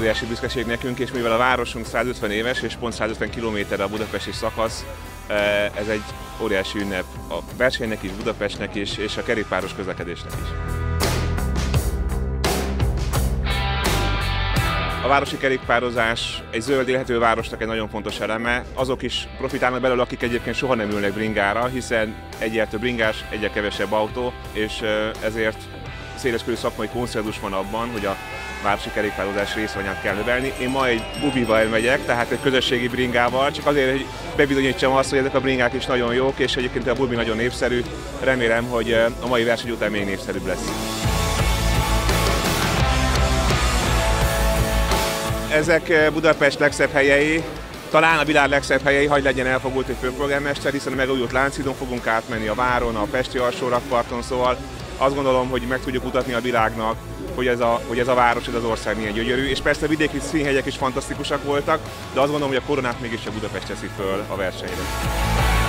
óriási büszkeség nekünk, és mivel a városunk 150 éves, és pont 150 km a budapesti szakasz, ez egy óriási ünnep a versenynek is, Budapestnek is, és a kerékpáros közlekedésnek is. A városi kerékpározás egy zöld élhető városnak egy nagyon fontos eleme. Azok is profitálnak belőle, akik egyébként soha nem ülnek bringára, hiszen egyel több bringás, egyel kevesebb autó, és ezért széleskörű szakmai konszenzus van abban, hogy a városi kerékpározás részarányát kell növelni. Én ma egy bubival elmegyek, tehát egy közösségi bringával, csak azért, hogy bebizonyítsam azt, hogy ezek a bringák is nagyon jók, és egyébként a bubi nagyon népszerű. Remélem, hogy a mai verseny után még népszerűbb lesz. Ezek Budapest legszebb helyei, talán a világ legszebb helyei, hagy legyen elfogult egy főpolgármester, hiszen a megújult Lánchídon fogunk átmenni, a Váron, a Pesti alsórakparton, szóval azt gondolom, hogy meg tudjuk mutatni a világnak, hogy ez a város, ez az ország milyen gyönyörű, és persze a vidéki színhegyek is fantasztikusak voltak, de azt gondolom, hogy a koronát mégis a Budapest teszi föl a versenyre.